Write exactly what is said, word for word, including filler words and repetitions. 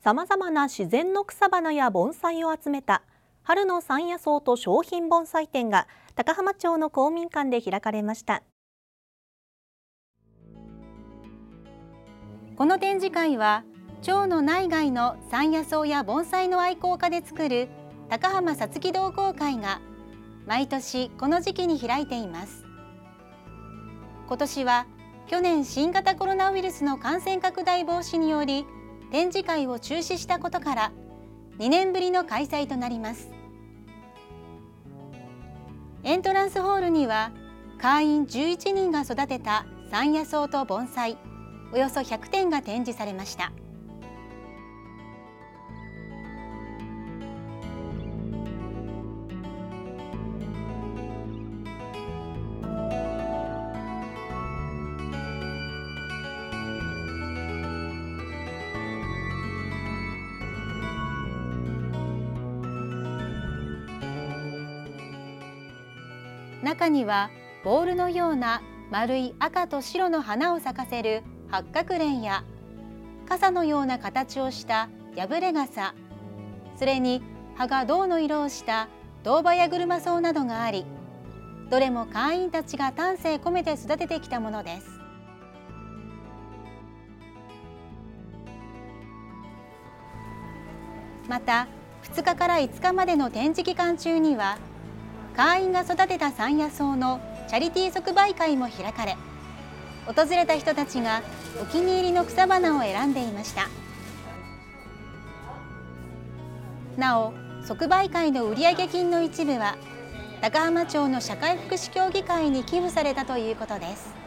さまざまな自然の草花や盆栽を集めた春の山野草と商品盆栽展が高浜町の公民館で開かれました。 この展示会は町の内外の山野草や盆栽の愛好家で作る高浜さつき同好会が毎年この時期に開いています。今年は去年新型コロナウイルスの感染拡大防止により展示会を中止したことからにねんぶりの開催となります。エントランスホールには会員じゅういちにんが育てた山野草と盆栽およそひゃくてんが展示されました。中にはボールのような丸い赤と白の花を咲かせる八角蓮や傘のような形をした破れ傘、それに葉が銅の色をした銅葉や車草などがあり、どれも会員たちが丹精込めて育ててきたものです。またふつかからいつかまでの展示期間中には会員が育てた山野草のチャリティー即売会も開かれ、訪れた人たちがお気に入りの草花を選んでいました。なお、即売会の売上金の一部は高浜町の社会福祉協議会に寄付されたということです。